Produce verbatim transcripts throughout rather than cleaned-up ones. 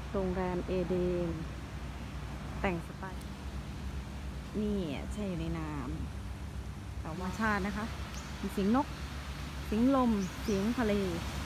โรงแรมเอเดนแต่งสไตล์นี่ใช่อยู่ในน้ำแต่ว่าชาตินะคะมีเสียงนกเสียงลมเสียงทะเล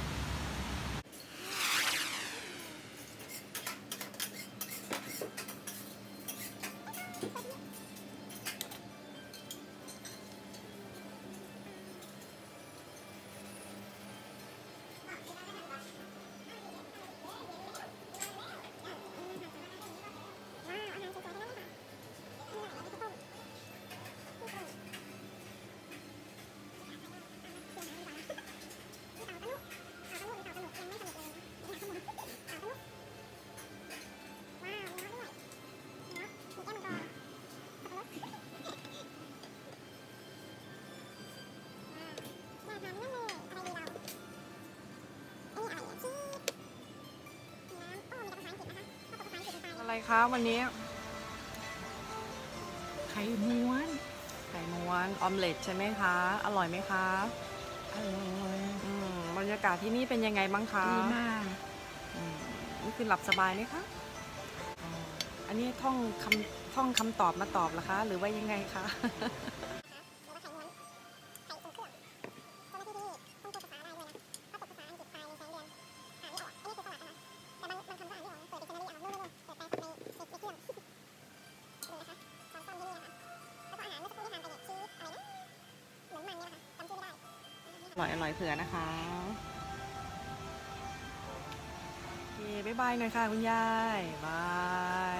อะไรคะวันนี้ไข่ม้วนไข่ม้วนออมเล็ตใช่ไหมคะอร่อยไหมคะอร่อยอืมบรรยากาศที่นี่เป็นยังไงบ้างคะดีมากอืมนี่คือหลับสบายไหมคะอ๋ออันนี้ท่องคำท่องคำตอบมาตอบเหรอคะหรือว่ายังไงคะอร่อยอร่อยเผื่อนะคะโอเคบ๊ายบายหน่อยค่ะคุณยายบาย